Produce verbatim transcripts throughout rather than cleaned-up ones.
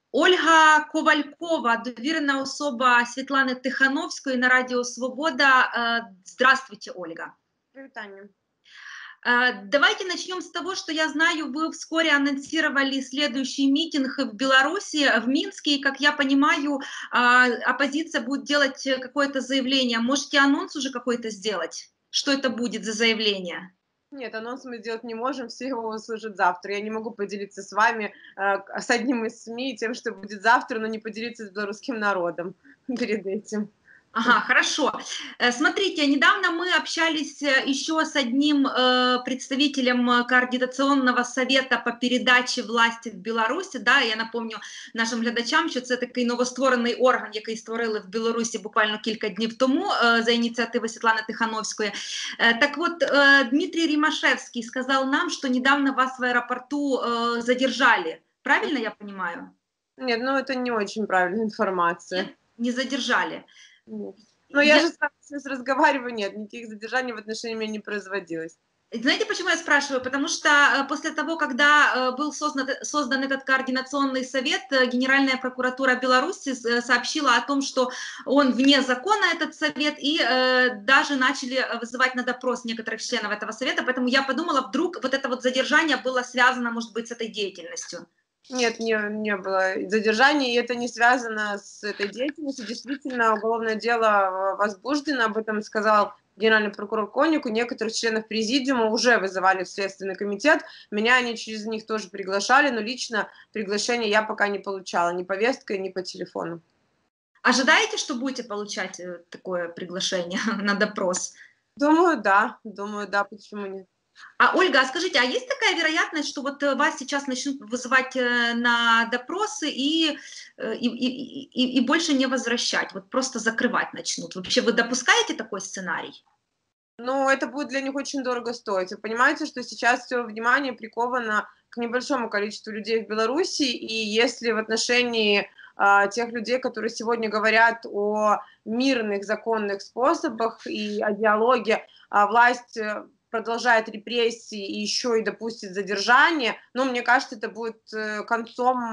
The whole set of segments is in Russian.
Ольга Ковалькова, довірена особа Светланы Тихановской на Радио Свобода. Здравствуйте, Ольга. Привитание. Давайте начнем с того, что я знаю, вы вскоре анонсировали следующий митинг в Беларуси, в Минске, и, как я понимаю, оппозиция будет делать какое-то заявление. Можете анонс уже какой-то сделать? Что это будет за заявление? Нет, анонс мы сделать не можем, все его услышат завтра. Я не могу поделиться с вами, э, с одним из СМИ тем, что будет завтра, но не поделиться с белорусским народом перед этим. Ага, хорошо. Смотрите, недавно мы общались еще с одним э, представителем Координационного совета по передаче власти в Беларусі. Да, я напомню нашим глядачам, що це такий новостворений орган, який створили в Білорусі буквально кілька днів тому е, за ініціативи Светланы Тихановской. Е, так вот, е, Дмитрий Римашевский сказал нам, что недавно вас в аэропорту э, задержали. Правильно я понимаю? Нет, ну это не очень правильная информация. Нет, не задержали. Нет. Но я, Я... же с вами сейчас разговариваю, нет, никаких задержаний в отношении меня не производилось. Знаете, почему я спрашиваю? Потому что после того, когда был создан, создан этот координационный совет, Генеральная прокуратура Беларуси сообщила о том, что он вне закона, этот совет, и э, даже начали вызывать на допрос некоторых членов этого совета, поэтому я подумала, вдруг вот это вот задержание было связано, может быть, с этой деятельностью. Нет, не, не было задержаний, и это не связано с этой деятельностью. Действительно, уголовное дело возбуждено, об этом сказал генеральный прокурор Коннику. Некоторых членов президиума уже вызывали в Следственный комитет. Меня они через них тоже приглашали, но лично приглашение я пока не получала, ни повесткой, ни по телефону. Ожидаете, что будете получать такое приглашение на допрос? Думаю, да. Думаю, да. Почему нет? А, Ольга, а скажите, а есть такая вероятность, что вот вас сейчас начнут вызывать на допросы и, и, и, и, и больше не возвращать, вот просто закрывать начнут? Вообще вы допускаете такой сценарий? Ну, это будет для них очень дорого стоить. Вы понимаете, что сейчас все внимание приковано к небольшому количеству людей в Беларуси, и если в отношении а, тех людей, которые сегодня говорят о мирных законных способах и о диалоге, а власть продолжает репрессии и еще и допустит задержание, но мне кажется, это будет концом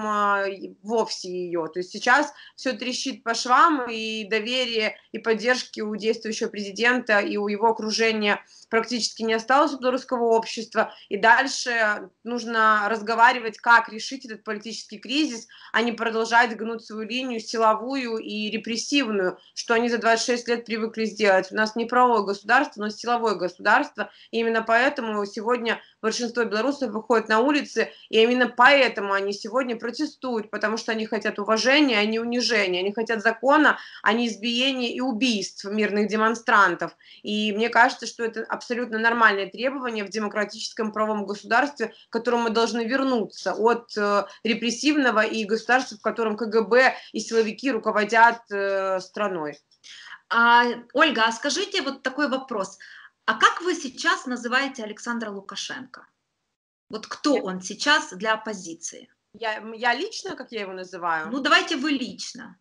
вовсе ее. То есть сейчас все трещит по швам, и доверие, и поддержки у действующего президента, и у его окружения практически не осталось у белорусского общества, и дальше нужно разговаривать, как решить этот политический кризис, а не продолжать гнуть свою линию силовую и репрессивную, что они за двадцать шесть лет привыкли сделать. У нас не правовое государство, но силовое государство, и именно поэтому сегодня большинство белорусов выходят на улицы, и именно поэтому они сегодня протестуют, потому что они хотят уважения, а не унижения, они хотят закона, а не избиения и убийств мирных демонстрантов. И мне кажется, что это абсолютно нормальное требование в демократическом правовом государстве, к которому мы должны вернуться от э, репрессивного и государства, в котором КГБ и силовики руководят э, страной. А, Ольга, а скажите вот такой вопрос. А как вы сейчас называете Александра Лукашенко? Вот кто он сейчас для оппозиции? Я, я лично, как я его называю? Ну, давайте вы лично.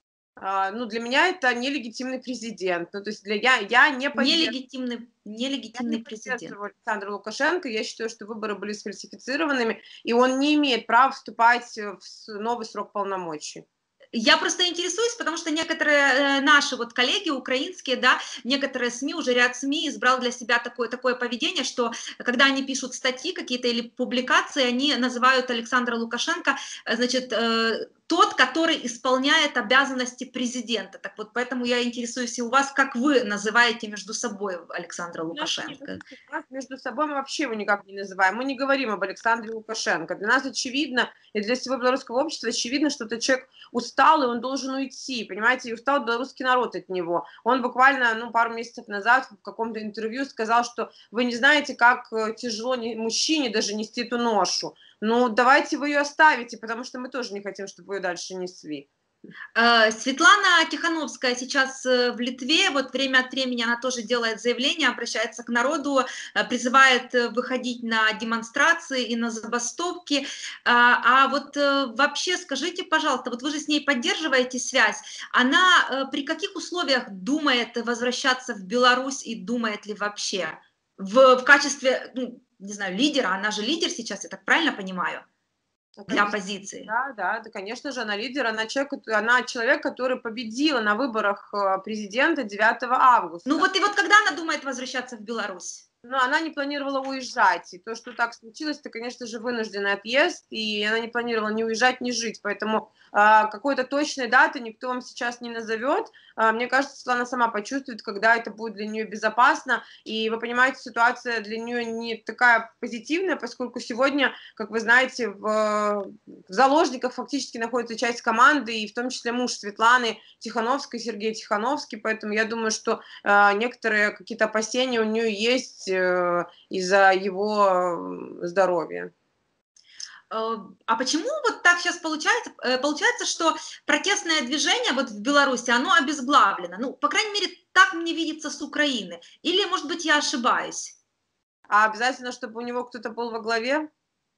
Uh, ну, для меня это нелегитимный президент. Ну, то есть для, я, я не Нелегитимный, нелегитимный я не президент. Александра Лукашенко. Я считаю, что выборы были сфальсифицированными, и он не имеет права вступать в новый срок полномочий. Я просто интересуюсь, потому что некоторые наши вот коллеги украинские, да, некоторые СМИ, уже ряд СМИ избрал для себя такое, такое поведение, что когда они пишут статьи какие-то или публикации, они называют Александра Лукашенко, значит, э, тот, который исполняет обязанности президента. Так вот, поэтому я интересуюсь и у вас, как вы называете между собой Александра Лукашенко? Нет, между собой мы вообще его никак не называем. Мы не говорим об Александре Лукашенко. Для нас очевидно, и для всего белорусского общества очевидно, что этот человек устал, и он должен уйти, понимаете, и устал белорусский народ от него. Он буквально, ну, пару месяцев назад в каком-то интервью сказал, что вы не знаете, как тяжело мужчине даже нести эту ношу. Ну, давайте вы ее оставите, потому что мы тоже не хотим, чтобы вы ее дальше несли. Светлана Тихановская сейчас в Литве, вот время от времени она тоже делает заявления, обращается к народу, призывает выходить на демонстрации и на забастовки. А вот вообще скажите, пожалуйста, вот вы же с ней поддерживаете связь, она при каких условиях думает возвращаться в Беларусь и думает ли вообще в, в качестве, ну, не знаю, лидера, она же лидер сейчас, я так правильно понимаю? для оппозиции. Да, да, да, конечно же, она лидер, она человек, она человек, который победила на выборах президента девятого августа. Ну вот и вот когда она думает возвращаться в Беларусь? Но она не планировала уезжать, и то, что так случилось, это, конечно же, вынужденный отъезд, и она не планировала ни уезжать, ни жить, поэтому э, какой-то точной даты никто вам сейчас не назовет. Э, мне кажется, Светлана сама почувствует, когда это будет для нее безопасно, и вы понимаете, ситуация для нее не такая позитивная, поскольку сегодня, как вы знаете, в, в заложниках фактически находится часть команды, и в том числе муж Светланы Тихановской, Сергей Тихановский, поэтому я думаю, что э, некоторые какие-то опасения у нее есть из-за его здоровья. А почему вот так сейчас получается? Получается, что протестное движение вот в Беларуси, оно обезглавлено. Ну, по крайней мере, так мне видится с Украины. Или, может быть, я ошибаюсь? А обязательно, чтобы у него кто-то был во главе?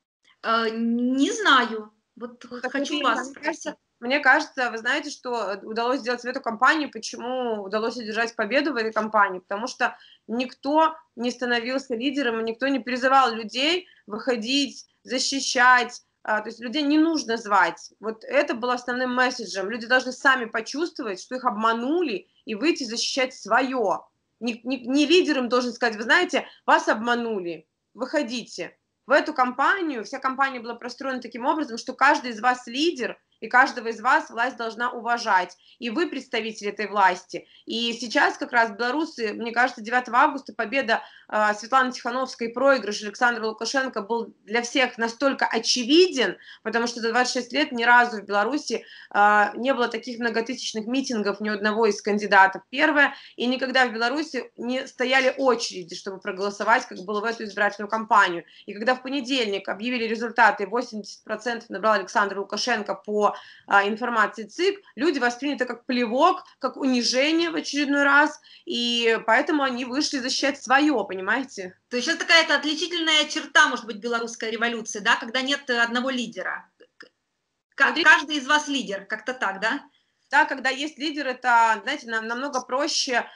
Не знаю. Вот ну, хочу вас спросить. Мне кажется, вы знаете, что удалось сделать в эту кампанию, почему удалось одержать победу в этой кампании? Потому что никто не становился лидером, и никто не призывал людей выходить, защищать, то есть людей не нужно звать. Вот это было основным месседжем. Люди должны сами почувствовать, что их обманули, и выйти защищать свое. Не, не, не лидер им должен сказать, вы знаете, вас обманули, выходите. В эту кампанию, вся кампания была простроена таким образом, что каждый из вас лидер, и каждого из вас власть должна уважать. И вы представители этой власти. И сейчас как раз белорусы, мне кажется, девятого августа победа э, Светланы Тихановской и проигрыш Александра Лукашенко был для всех настолько очевиден, потому что за двадцать шесть лет ни разу в Беларуси э, не было таких многотысячных митингов ни у одного из кандидатов. Первое, и никогда в Беларуси не стояли очереди, чтобы проголосовать, как было в эту избирательную кампанию. И когда в понедельник объявили результаты, восемьдесят процентов набрал Александр Лукашенко по информации ЦИК, люди восприняли это как плевок, как унижение в очередной раз, и поэтому они вышли защищать свое, понимаете? То есть это такая-то отличительная черта, может быть, белорусской революции, да, когда нет одного лидера. Смотрите, каждый из вас лидер, как-то так, да? Да, когда есть лидер, это, знаете, нам намного проще э,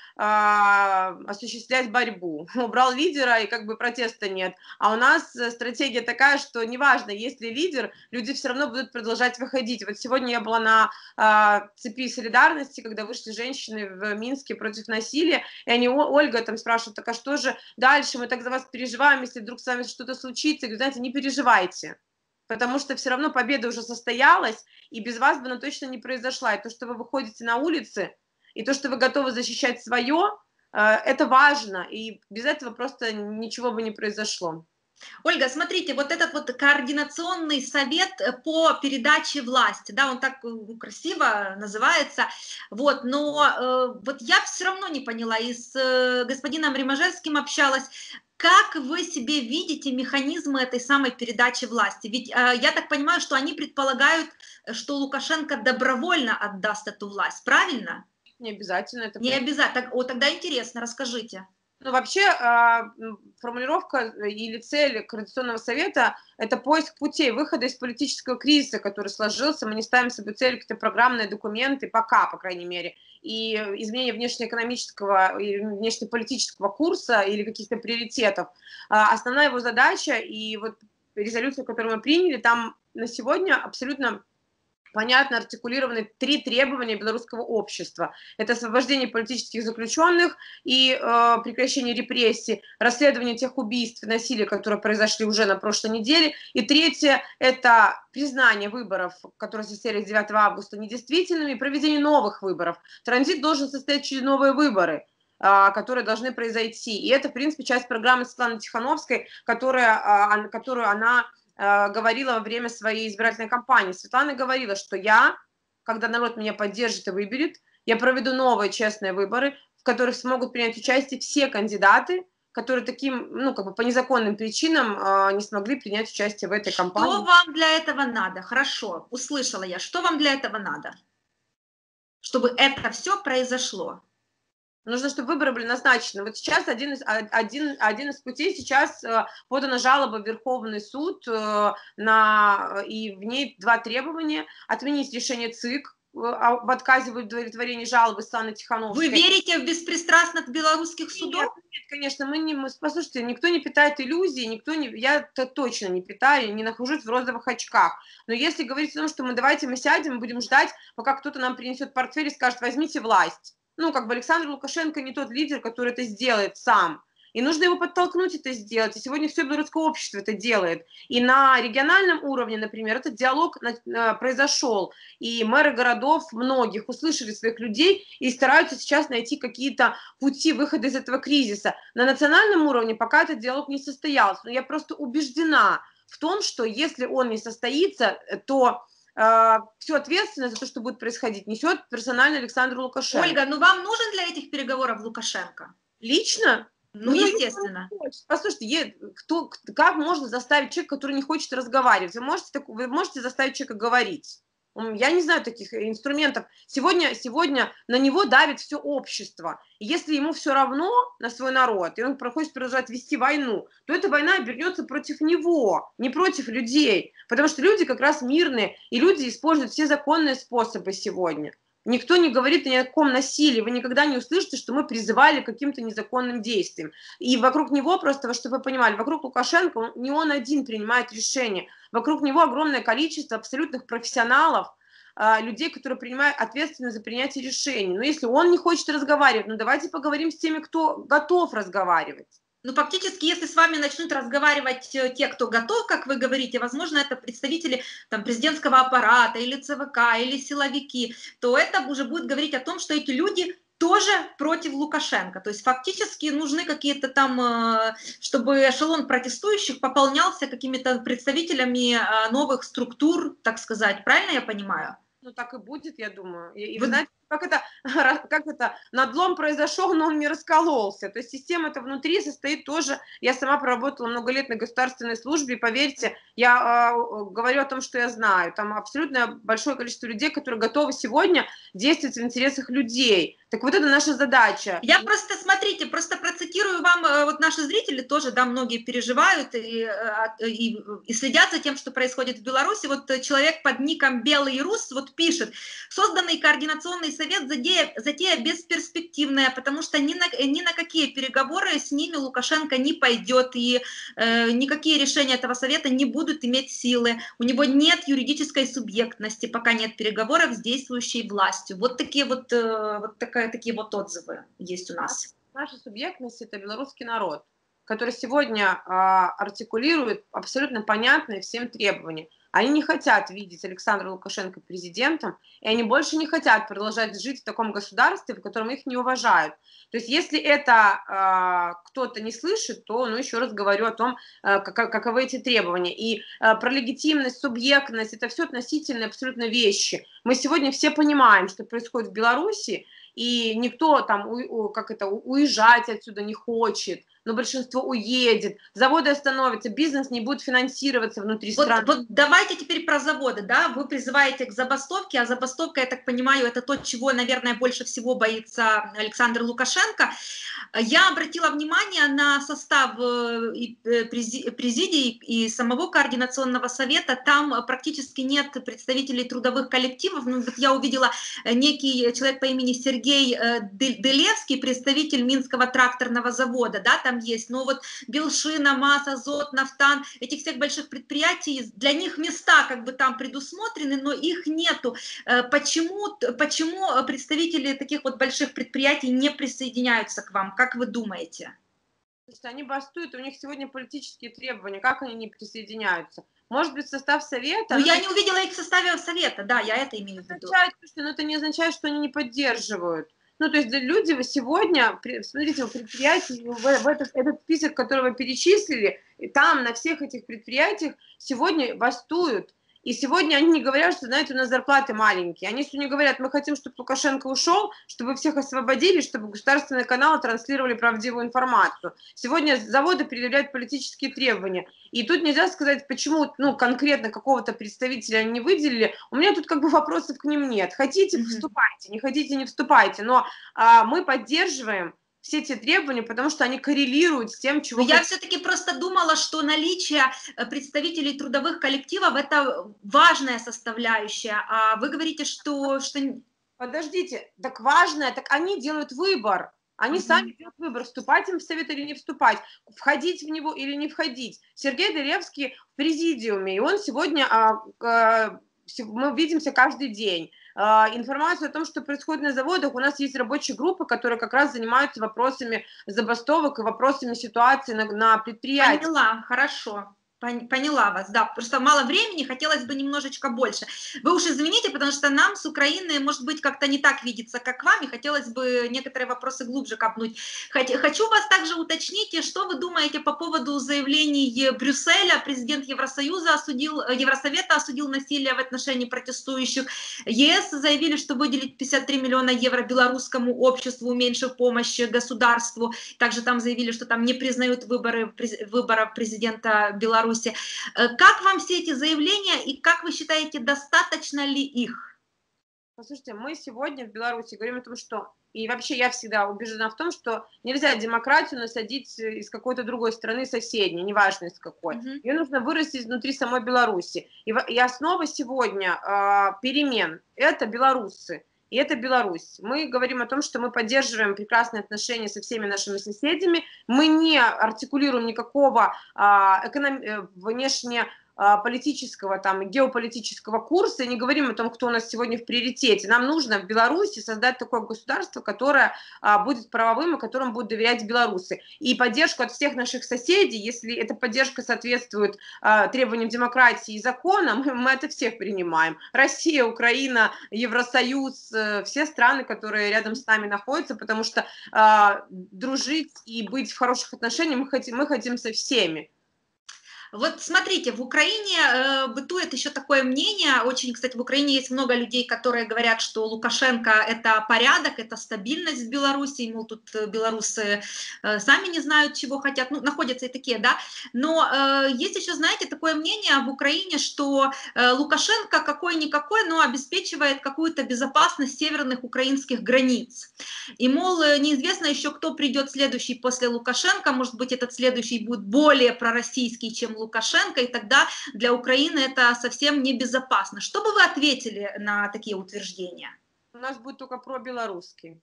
осуществлять борьбу. Убрал лидера, и как бы протеста нет. А у нас стратегия такая, что неважно, есть ли лидер, люди все равно будут продолжать выходить. Вот сегодня я была на э, цепи солидарности, когда вышли женщины в Минске против насилия, и они, Ольга там спрашивают, так а что же дальше, мы так за вас переживаем, если вдруг с вами что-то случится. Я говорю, знаете, не переживайте. Потому что все равно победа уже состоялась, и без вас бы она точно не произошла. И то, что вы выходите на улицы, и то, что вы готовы защищать свое, это важно, и без этого просто ничего бы не произошло. Ольга, смотрите, вот этот вот координационный совет по передаче власти, да, он так красиво называется, вот, но э, вот я все равно не поняла, и с э, господином Римажевским общалась, как вы себе видите механизмы этой самой передачи власти? Ведь э, я так понимаю, что они предполагают, что Лукашенко добровольно отдаст эту власть, правильно? Не обязательно. Это не обязательно. Так, о, тогда интересно, расскажите. Ну, вообще, формулировка или цель Координационного совета – это поиск путей выхода из политического кризиса, который сложился. Мы не ставим себе цель какие-то программные документы, пока, по крайней мере, и изменение внешнеэкономического и внешнеполитического курса или каких-то приоритетов. Основная его задача, и вот резолюция, которую мы приняли, там на сегодня абсолютно понятно артикулированы три требования белорусского общества. Это освобождение политических заключенных и э, прекращение репрессий, расследование тех убийств и насилия, которые произошли уже на прошлой неделе. И третье – это признание выборов, которые состоялись девятого августа, недействительными, и проведение новых выборов. Транзит должен состоять через новые выборы, которые должны произойти. И это, в принципе, часть программы Светланы Тихановской, которая, которую она говорила во время своей избирательной кампании. Светлана говорила, что я, когда народ меня поддержит и выберет, я проведу новые честные выборы, в которых смогут принять участие все кандидаты, которые таким, ну, как бы по незаконным причинам э, не смогли принять участие в этой кампании. Что вам для этого надо? Хорошо, услышала я. Что вам для этого надо? Чтобы это все произошло. Нужно, чтобы выборы были назначены. Вот сейчас один из, один, один из путей, сейчас э, подана жалоба в Верховный суд, э, на, и в ней два требования. Отменить решение ЦИК, об отказе в удовлетворении жалобы Светланы Тихановской. Вы верите в беспристрастных белорусских судов? Нет, нет, конечно, мы не... Мы, послушайте, никто не питает иллюзий, никто не... Я-то точно не питаю, не нахожусь в розовых очках. Но если говорить о том, что мы давайте мы сядем и будем ждать, пока кто-то нам принесет портфель и скажет, возьмите власть. Ну, как бы Александр Лукашенко не тот лидер, который это сделает сам. И нужно его подтолкнуть это сделать. И сегодня все белорусское общество это делает. И на региональном уровне, например, этот диалог произошел. И мэры городов многих услышали своих людей и стараются сейчас найти какие-то пути выхода из этого кризиса. На национальном уровне пока этот диалог не состоялся. Но я просто убеждена в том, что если он не состоится, то... всю ответственность за то, что будет происходить, несет персонально Александр Лукашенко. Ольга, ну вам нужен для этих переговоров Лукашенко? Лично? Ну, ну естественно. Послушайте, кто, как можно заставить человека, который не хочет разговаривать? Вы можете, вы можете заставить человека говорить? Я не знаю таких инструментов. Сегодня, сегодня на него давит все общество. И если ему все равно на свой народ, и он хочет продолжать вести войну, то эта война обернется против него, не против людей. Потому что люди как раз мирные, и люди используют все законные способы сегодня. Никто не говорит ни о каком насилии, вы никогда не услышите, что мы призывали к каким-то незаконным действиям. И вокруг него, просто чтобы вы понимали, вокруг Лукашенко не он один принимает решения, вокруг него огромное количество абсолютных профессионалов, людей, которые принимают ответственность за принятие решений. Но если он не хочет разговаривать, ну давайте поговорим с теми, кто готов разговаривать. Ну, фактически, если с вами начнут разговаривать те, кто готов, как вы говорите, возможно, это представители там, президентского аппарата, или ЦВК, или силовики, то это уже будет говорить о том, что эти люди тоже против Лукашенко. То есть фактически нужны какие-то там, чтобы эшелон протестующих пополнялся какими-то представителями новых структур, так сказать. Правильно я понимаю? Ну, так и будет, я думаю. И, и вы знаете, как это, как это, надлом произошел, но он не раскололся. То есть система-то внутри состоит тоже, я сама проработала много лет на государственной службе, и поверьте, я э, говорю о том, что я знаю. Там абсолютно большое количество людей, которые готовы сегодня действовать в интересах людей. Так вот это наша задача. Я просто, смотрите, просто процитирую вам, вот наши зрители тоже, да, многие переживают и, и, и следят за тем, что происходит в Беларуси. Вот человек под ником Белый Рус вот пишет: созданный координационный совет затея, затея бесперспективная, потому что ни на, ни на какие переговоры с ними Лукашенко не пойдет, и э, никакие решения этого совета не будут иметь силы. У него нет юридической субъектности, пока нет переговоров с действующей властью. Вот такие вот, э, вот такая, такие вот отзывы есть у нас. Наша субъектность — это белорусский народ, который сегодня э, артикулирует абсолютно понятные всем требования. Они не хотят видеть Александра Лукашенко президентом, и они больше не хотят продолжать жить в таком государстве, в котором их не уважают. То есть если это э, кто-то не слышит, то, ну, еще раз говорю о том, э, как, каковы эти требования. И э, про легитимность, субъектность — это все относительные абсолютно вещи. Мы сегодня все понимаем, что происходит в Беларуси, и никто там, у, как это, уезжать отсюда не хочет, но большинство уедет, заводы остановятся, бизнес не будет финансироваться внутри вот, страны. Вот давайте теперь про заводы, да, вы призываете к забастовке, а забастовка, я так понимаю, это то, чего, наверное, больше всего боится Александр Лукашенко. Я обратила внимание на состав и президии и самого координационного совета, там практически нет представителей трудовых коллективов. Ну, вот я увидела некий человек по имени Сергей Делевский, представитель Минского тракторного завода, да, там есть, но вот Белшина, МАЗ, Азот, Нафтан, этих всех больших предприятий, для них места как бы там предусмотрены, но их нету. Почему, почему представители таких вот больших предприятий не присоединяются к вам? Как вы думаете? Они бастуют, у них сегодня политические требования, как они не присоединяются? Может быть, состав совета? Ну, я не увидела их в составе совета, да, я это имею в виду. Но это не означает, что они не поддерживают. Ну, то есть люди сегодня, смотрите, у предприятий, в этот, этот список, который вы перечислили, там на всех этих предприятиях сегодня бастуют. И сегодня они не говорят, что, знаете, у нас зарплаты маленькие. Они сегодня говорят: мы хотим, чтобы Лукашенко ушел, чтобы всех освободили, чтобы государственные каналы транслировали правдивую информацию. Сегодня заводы предъявляют политические требования. И тут нельзя сказать, почему, ну, конкретно какого-то представителя они не выделили. У меня тут как бы вопросов к ним нет. Хотите — вступайте, не хотите — не вступайте. Но а, мы поддерживаем все те требования, потому что они коррелируют с тем, чего... Я все-таки просто думала, что наличие представителей трудовых коллективов – это важная составляющая, а вы говорите, что... что... Подождите, так важное, так они делают выбор. Они uh-huh. сами делают выбор, вступать им в совет или не вступать, входить в него или не входить. Сергей Дыревский в президиуме, и он сегодня, а, а, мы видимся каждый день. А, информацию о том, что происходит на заводах, у нас есть рабочие группы, которые как раз занимаются вопросами забастовок и вопросами ситуации на, на предприятиях. Поняла, хорошо. Поняла вас, да, просто мало времени, хотелось бы немножечко больше. Вы уж извините, потому что нам с Украины, может быть, как-то не так видится, как вам, и хотелось бы некоторые вопросы глубже копнуть. Хочу вас также уточнить, что вы думаете по поводу заявлений Брюсселя. Президент Евросоюза осудил, Евросовета осудил насилие в отношении протестующих. ЕС заявили, что выделить пятьдесят три миллиона евро белорусскому обществу, уменьшив помощь государству. Также там заявили, что там не признают выборы, выбора президента Беларуси. Как вам все эти заявления и как вы считаете, достаточно ли их? Послушайте, мы сегодня в Беларуси говорим о том, что, и вообще я всегда убеждена в том, что нельзя демократию насадить из какой-то другой страны соседней, неважно из какой. Mm-hmm. Ее нужно вырастить внутри самой Беларуси. И, и основа сегодня э, перемен – это белорусы. И это Беларусь. Мы говорим о том, что мы поддерживаем прекрасные отношения со всеми нашими соседями. Мы не артикулируем никакого а, эконом... внешне политического, там, геополитического курса и не говорим о том, кто у нас сегодня в приоритете. Нам нужно в Беларуси создать такое государство, которое а, будет правовым и которому будут доверять белорусы. И поддержку от всех наших соседей, если эта поддержка соответствует а, требованиям демократии и законам, мы это всех принимаем. Россия, Украина, Евросоюз, э, все страны, которые рядом с нами находятся, потому что а, дружить и быть в хороших отношениях мы хотим, мы хотим со всеми. Вот смотрите, в Украине э, бытует еще такое мнение, очень, кстати, в Украине есть много людей, которые говорят, что Лукашенко – это порядок, это стабильность в Беларуси, мол, тут белорусы э, сами не знают, чего хотят, ну, находятся и такие, да, но э, есть еще, знаете, такое мнение в Украине, что э, Лукашенко какой-никакой, но обеспечивает какую-то безопасность северных украинских границ, и, мол, неизвестно еще, кто придет следующий после Лукашенко, может быть, этот следующий будет более пророссийский, чем Лукашенко, и тогда для Украины это совсем небезопасно. Что бы вы ответили на такие утверждения? У нас будет только про-белорусский.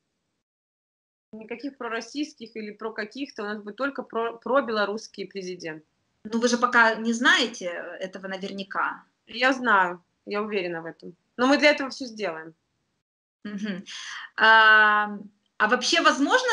Никаких пророссийских или про каких-то, у нас будет только про, про-белорусский президент. Ну вы же пока не знаете этого наверняка. Я знаю, я уверена в этом. Но мы для этого все сделаем. Угу. А, а вообще возможно,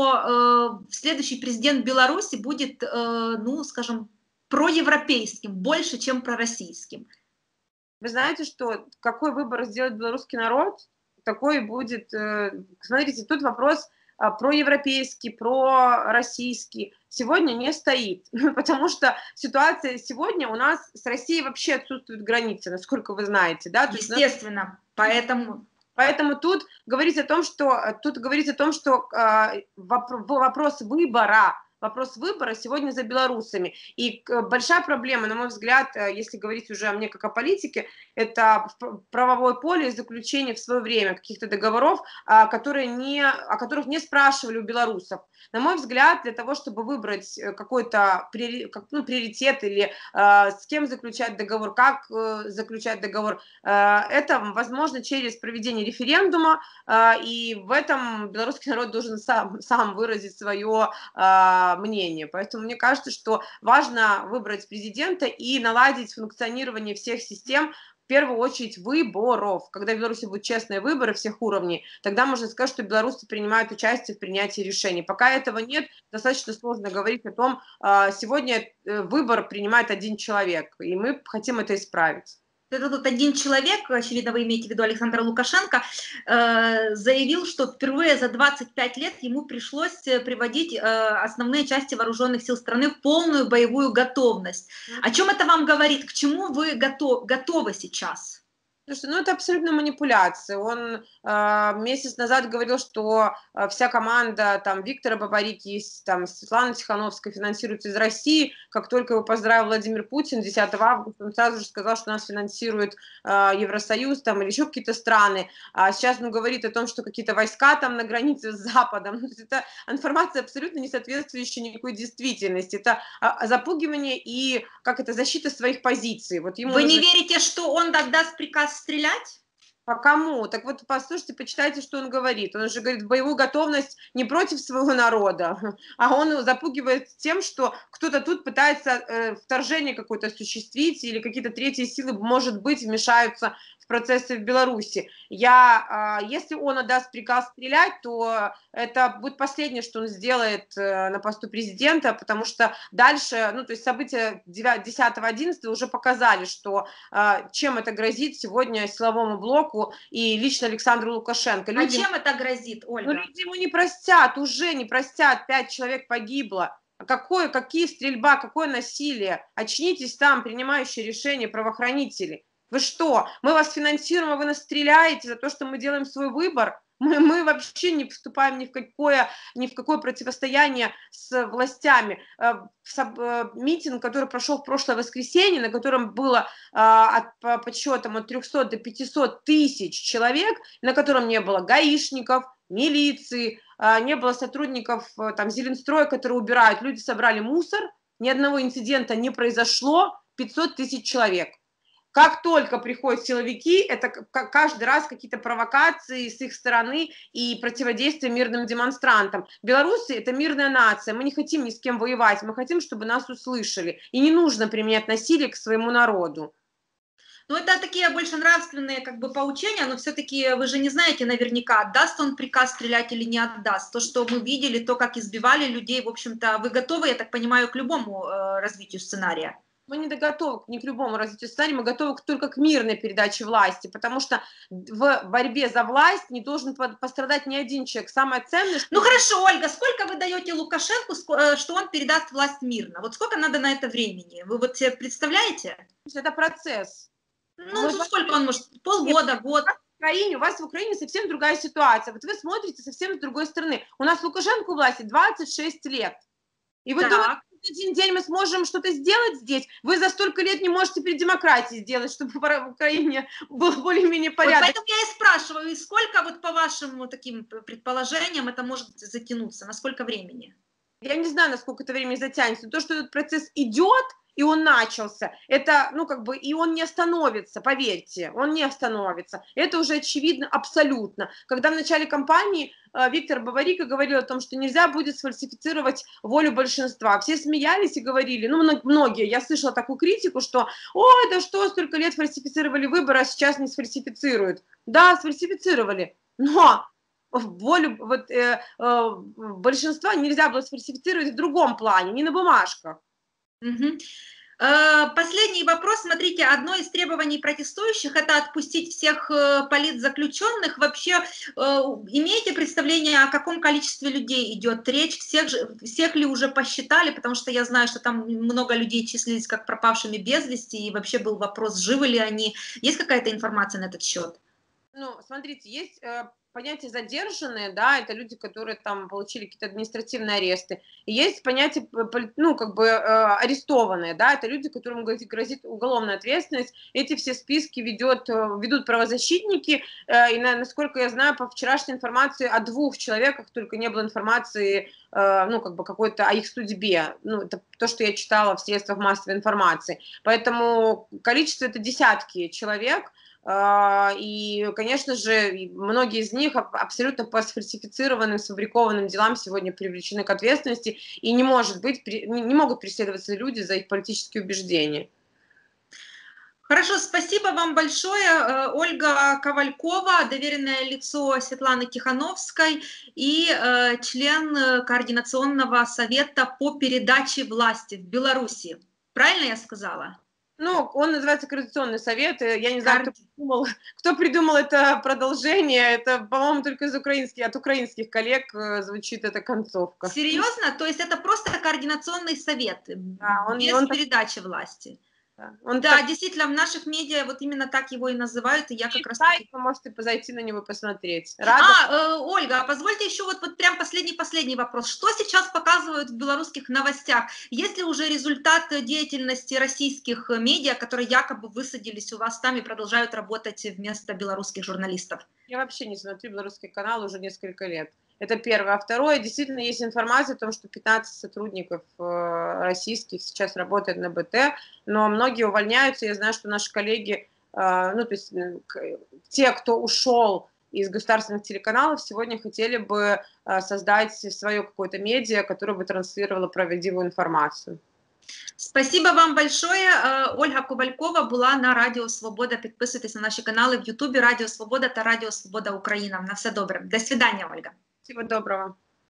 что э, следующий президент Беларуси будет, э, ну, скажем, проевропейским, больше, чем пророссийским? Вы знаете, что какой выбор сделает белорусский народ, такой будет... Смотрите, тут вопрос проевропейский, пророссийский сегодня не стоит, потому что ситуация сегодня у нас с Россией вообще отсутствует границы, насколько вы знаете, да? Естественно, поэтому... Поэтому тут говорить о том, что, тут говорить о том, что э, вопрос выбора, Вопрос выбора сегодня за белорусами. И большая проблема, на мой взгляд, если говорить уже о мне как о политике, это правовое поле и заключение в свое время каких-то договоров, которые не, о которых не спрашивали у белорусов. На мой взгляд, для того, чтобы выбрать какой-то ну, приоритет или э, с кем заключать договор, как э, заключать договор, э, это возможно через проведение референдума, э, и в этом белорусский народ должен сам, сам выразить свое э, мнение. Поэтому мне кажется, что важно выбрать президента и наладить функционирование всех систем, в первую очередь выборов. Когда в Беларуси будут честные выборы всех уровней, тогда можно сказать, что белорусы принимают участие в принятии решений. Пока этого нет, достаточно сложно говорить о том, сегодня выбор принимает один человек, и мы хотим это исправить. Это тут один человек, очевидно, вы имеете в виду Александра Лукашенко, э, заявил, что впервые за двадцать пять лет ему пришлось приводить э, основные части вооруженных сил страны в полную боевую готовность. О чем это вам говорит? К чему вы готов, готовы сейчас? Слушай, ну это абсолютно манипуляция. Он э, месяц назад говорил, что э, вся команда там Виктора Бабарики, там Светланы Тихановской финансируется из России. Как только его поздравил Владимир Путин десятого августа, он сразу же сказал, что нас финансирует э, Евросоюз там, или еще какие-то страны. А сейчас он говорит о том, что какие-то войска там на границе с Западом. Это информация абсолютно не соответствующая никакой действительности. Это а, запугивание и как это защита своих позиций. Вот ему Вы нужно... не верите, что он отдаст приказ стрелять? По кому? Так вот, послушайте, почитайте, что он говорит. Он же говорит боевую готовность не против своего народа, а он запугивает тем, что кто-то тут пытается э, вторжение какое-то осуществить, или какие-то третьи силы, может быть, вмешаются в процессы в Беларуси. Я, э, если он отдаст приказ стрелять, то это будет последнее, что он сделает э, на посту президента, потому что дальше, ну, то есть события десятого одиннадцатого уже показали, что э, чем это грозит сегодня силовому блоку и лично Александру Лукашенко. Люди, а чем это грозит, Ольга? Ну, люди ему не простят, уже не простят, пять человек погибло. А какое, какие стрельба, какое насилие? Очнитесь там, принимающие решения правоохранители. Вы что, мы вас финансируем, а вы нас стреляете за то, что мы делаем свой выбор? Мы, мы вообще не вступаем ни в какое, ни в какое противостояние с властями. Митинг, который прошел в прошлое воскресенье, на котором было от, по подсчетам от трёхсот до пятисот тысяч человек, на котором не было гаишников, милиции, не было сотрудников там, Зеленстроя, которые убирают. Люди собрали мусор, ни одного инцидента не произошло, пятьсот тысяч человек. Как только приходят силовики, это каждый раз какие-то провокации с их стороны и противодействие мирным демонстрантам. Белорусы – это мирная нация, мы не хотим ни с кем воевать, мы хотим, чтобы нас услышали. И не нужно применять насилие к своему народу. Ну, это такие больше нравственные как бы поучения, но все-таки вы же не знаете наверняка, отдаст он приказ стрелять или не отдаст. То, что мы видели, то, как избивали людей, в общем-то, вы готовы, я так понимаю, к любому э, развитию сценария? Мы не готовы ни к любому развитию сценария, мы готовы только к мирной передаче власти, потому что в борьбе за власть не должен пострадать ни один человек. Самое ценное, что... Ну хорошо, Ольга, сколько вы даете Лукашенко, что он передаст власть мирно? Вот сколько надо на это времени? Вы вот себе представляете? Это процесс. Ну, мы... сколько он может? Полгода, Нет, год? В Украине, у вас в Украине совсем другая ситуация. Вот вы смотрите совсем с другой стороны. У нас Лукашенко у власти двадцать шесть лет. И вы так. думаете, в один день мы сможем что-то сделать здесь? Вы за столько лет не можете перед демократией сделать, чтобы в Украине был более-менее порядок. Вот поэтому я и спрашиваю, и сколько вот по вашим таким предположениям это может затянуться? На сколько времени? Я не знаю, насколько это время затянется. То, что этот процесс идет, и он начался, это, ну, как бы, и он не остановится, поверьте, он не остановится. Это уже очевидно абсолютно. Когда в начале кампании э, Виктор Бабарико говорил о том, что нельзя будет сфальсифицировать волю большинства, все смеялись и говорили, ну, многие, я слышала такую критику, что, ой, да что, столько лет фальсифицировали выборы, а сейчас не сфальсифицируют. Да, сфальсифицировали, но... волю вот, э, э, большинства нельзя было сфальсифицировать в другом плане, не на бумажках. Угу. Последний вопрос. Смотрите, одно из требований протестующих – это отпустить всех политзаключенных. Вообще, имеете представление, о каком количестве людей идет речь? Всех, всех ли уже посчитали? Потому что я знаю, что там много людей числились как пропавшими без вести, и вообще был вопрос, живы ли они. Есть какая-то информация на этот счет? Ну, смотрите, есть э, понятие задержанные, да, это люди, которые там получили какие-то административные аресты. И есть понятие, ну, как бы э, арестованные, да, это люди, которым грозит, грозит уголовная ответственность. Эти все списки ведет, ведут правозащитники, э, и, на, насколько я знаю, по вчерашней информации о двух человеках только не было информации, э, ну, как бы какой-то о их судьбе. Ну, это то, что я читала в средствах массовой информации. Поэтому количество это десятки человек. И, конечно же, многие из них абсолютно по сфальсифицированным, сфабрикованным делам сегодня привлечены к ответственности, и не может быть, не могут преследоваться люди за их политические убеждения. Хорошо, спасибо вам большое. Ольга Ковалькова, доверенное лицо Светланы Тихановской и э, член Координационного совета по передаче власти в Беларуси. Правильно я сказала? Ну, он называется Координационный совет. Я не знаю, кто придумал, кто придумал это продолжение. Это, по-моему, только из украинских, от украинских коллег звучит эта концовка. Серьезно? То есть это просто Координационный совет, да, он, без он передачи так... власти? Да, он Да, так... действительно, в наших медиа вот именно так его и называют, и я как раз сайт, таки... вы можете зайти на него посмотреть. А, Рада. э, Ольга, а позвольте еще вот, вот прям последний-последний вопрос. Что сейчас показывают в белорусских новостях? Есть ли уже результат деятельности российских медиа, которые якобы высадились у вас там и продолжают работать вместо белорусских журналистов? Я вообще не смотрю белорусский канал уже несколько лет. Это первое. А второе, действительно есть информация о том, что пятнадцать сотрудников э, российских сейчас работают на БТ, но многие увольняются. Я знаю, что наши коллеги, э, ну, то есть э, те, кто ушел из государственных телеканалов, сегодня хотели бы э, создать свое какое-то медиа, которое бы транслировало правдивую информацию. Спасибо вам большое. Ольга Ковалькова была на Радіо Свобода. Підписуйтесь на наші канали в Ютубі Радіо Свобода та Радіо Свобода Україна. На все добре. До свидания, Ольга. Всего доброго.